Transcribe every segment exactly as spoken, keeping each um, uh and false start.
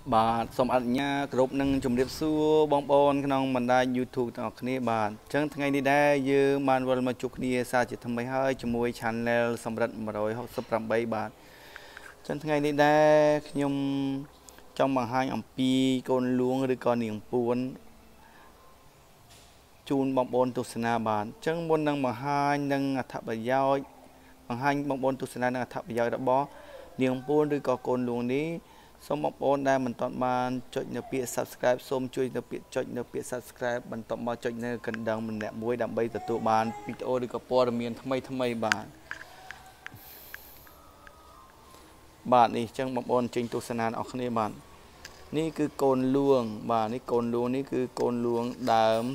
បាទសូមអនុញ្ញាតគ្រប់នឹងជម្រាបសួរបងប្អូនក្នុងបណ្ដាញ YouTube ទាំងអស់គ្នាបាទអញ្ចឹងថ្ងៃនេះដែរយើងបានវិលមកជួបគ្នាសារជាថ្មីហើយជាមួយ Channel សំរិទ្ធone sixty-eightបាទអញ្ចឹងថ្ងៃនេះដែរខ្ញុំចង់បង្ហាញអំពីកូនលួងឬក៏នាងពួនជូនបងប្អូនទស្សនាបាទអញ្ចឹងមុននឹងបង្ហាញនឹងអត្ថប្រយោជន៍បង្ហាញបងប្អូនទស្សនានឹងអត្ថប្រយោជន៍របស់នាងពួនឬក៏កូនលួងនេះសូមបងប្អូនដែលមិនទាន់បានចុចនៅពាក្យ Subscribe សូមជួយនៅពាក្យចុចនៅពាក្យ Subscribe បន្ទាប់មកចុចនៅកណ្ដឹងម្នាក់មួយដើម្បីទទួលបានវីដេអូឬក៏ព័ត៌មានថ្មីថ្មីបាទបាទនេះអញ្ចឹងបងប្អូនចេញទស្សនាអស់គ្នាបាទនេះគឺកូនលួងបាទនេះកូនលួងនេះគឺកូនលួងដើម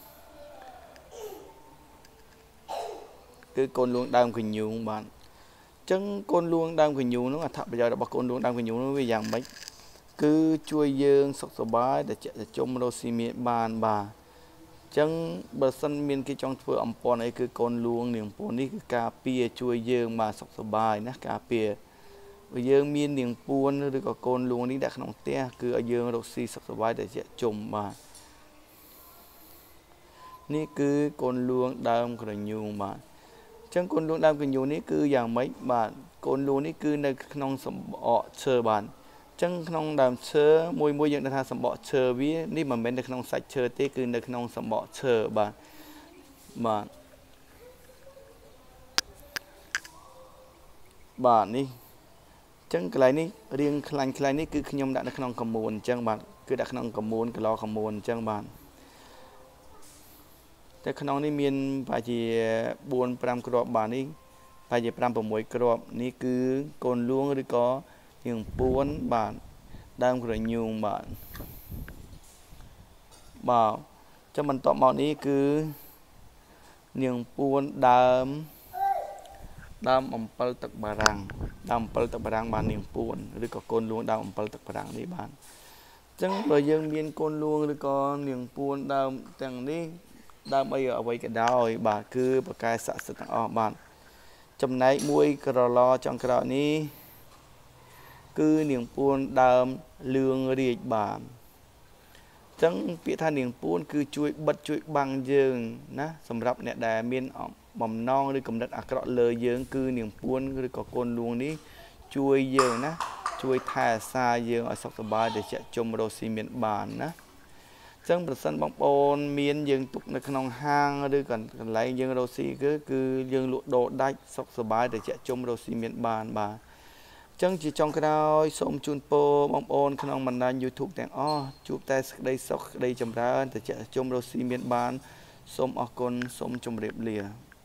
គឺកូនលួងដើមកញ្ញូងបាទចឹងកូនលួងដើមកញ្ញូងនោះអត្ថប្រយោជន៍របស់កូនលួងដើមកញ្ញូងនោះវាយ៉ាងម៉េចគឺជួយយើងសុខសប្បាយដែលជាជុំរស់ស៊ីមានបានបាទចឹងបើសិនមានគេចង់ធ្វើអំព័ន្ធអីគឺកូនលួងនាងពួននេះគឺការពារជួយយើងបាទសុខសប្បាយណាការពារបើយើងមាននាងពួនឬក៏កូនលួងនេះដាក់ក្នុងផ្ទះគឺឲ្យយើងរស់ស៊ីសុខសប្បាយដែលជាជុំបាទនេះគឺកូនលួងដើមក្រញូងបាទចឹងកូនលួងដើមកញ្ញូនេះគឺយ៉ាងម៉េចបាទកូនលួងនេះគឺនៅក្នុងសម្បកឈើបាទចឹងក្នុងដើមឈើមួយមួយយើងដឹងថាសម្បកឈើវានេះមិនមែននៅក្នុងសាច់ឈើទេគឺនៅក្នុងសម្បកឈើបាទបាទបាទនេះចឹងកន្លែងនេះរៀងខ្លាញ់ខ្លាញ់នេះគឺខ្ញុំដាក់នៅក្នុងកមួនអញ្ចឹងបាទគឺដាក់ក្នុងកមួនកឡកមួនអញ្ចឹងបាទតែក្នុងនេះមានប្រហែលជាfour fiveគ្រាប់បាទនេះប្រហែលជាfive sixគ្រាប់នេះគឺកូនលួងឬក៏នាងពួនបាទដើមក្រញូងបាទបាទចាំបន្តមកនេះគឺនាងពួនដើមដើមអំពិលទឹកបារាំងដើមអំពិលទឹកបារាំងបាទនាងពួនឬក៏កូនលួងដើមអំពិលទឹកបារាំងនេះបាទអញ្ចឹងបើយើងមានកូនលួងឬក៏នាងពួនដើមទាំងនេះដើមអីអ្វីក៏ដោយបាទគឺប្រកែស័ក្តិសិទ្ធិទាំងអស់បាទចំណែកមួយក្រឡចុងក្រោយនេះគឺនាងពួនដើមលឿងរាជបាទអញ្ចឹងពាក្យថានាងពួនគឺជួយបិទជួយបាំងយើងណាសម្រាប់អ្នកដែលមានបំណងឬកំណត់អាក្រក់លើយើងគឺនាងពួនឬក៏កូនលួងនេះជួយយើងណាជួយថែអាសាយើងឲ្យសុខសប្បាយដែលជាជុំរស់ស៊ីមានបានណាចឹងប្រសិនបងប្អូនមានយើងទុកនៅក្នុងហាងឬកន្លែងយើងរស់ស៊ីគឺគឺយើងលក់ដូរដាច់សុខសប្បាយតែជាជុំរស់ស៊ីមានបានបាទចឹងជាចុងក្រោយសូមជូនពរបងប្អូនក្នុងបណ្ដាញ YouTube ទាំងអស់ជួបតែសេចក្តីសុខក្តីចម្រើនតែជាជុំរស់ស៊ីមានបានសូមអរគុណសូមជម្រាបលា